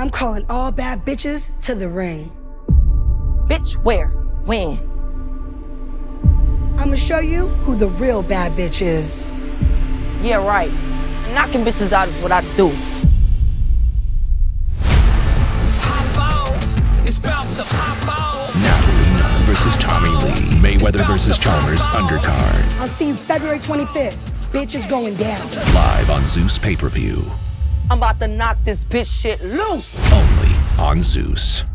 I'm calling all bad bitches to the ring. Bitch, where? When? I'ma show you who the real bad bitch is. Yeah, right. Knocking bitches out is what I do. Pop off. It's about to pop off. Natalie Nunn versus Tommie Lee. Mayweather versus Chalmers undercard. I'll see you February 25th. Bitch is going down. Live on Zeus pay-per-view. I'm about to knock this bitch shit loose. Only on Zeus.